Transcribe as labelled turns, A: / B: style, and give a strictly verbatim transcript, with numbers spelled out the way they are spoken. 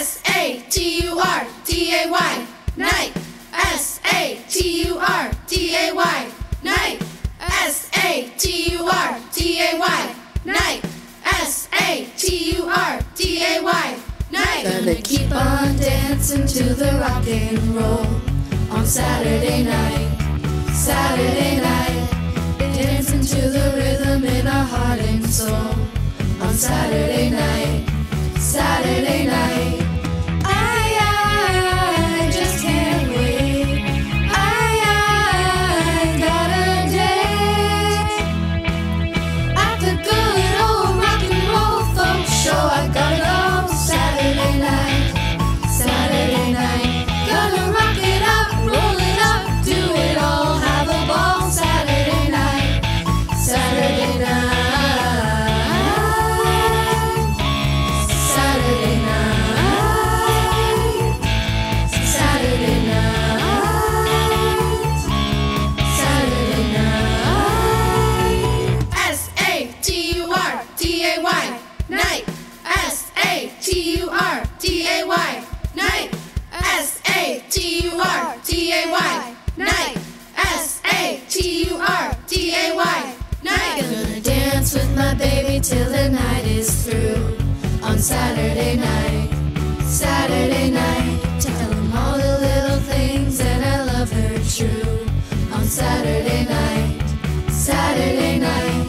A: S A T U R D A Y, night. S A T U R D A Y, night. S A T U R D A Y, night. S A T U R D A Y, night.
B: Gonna keep on dancing to the rock and roll on Saturday night. Saturday night, dancing to the rhythm in our heart and soul on Saturday night. Saturday night. I, I, I just can't wait. I, I gotta dance at the good old rock and roll folk show. I gotta go Saturday night. Saturday night. Gonna rock it up, roll it up, do it all, have a ball Saturday night. Saturday night. Saturday night. Saturday night. Saturday night.
A: S A T U R D A Y, night. S A T U R D A Y, night. S A T U R D A Y, night. S A T U R D A Y, night.
B: Gonna dance with my baby till the night is through on Saturday night. Saturday night. Tell him all the little things and I love her true on Saturday night. Saturday night.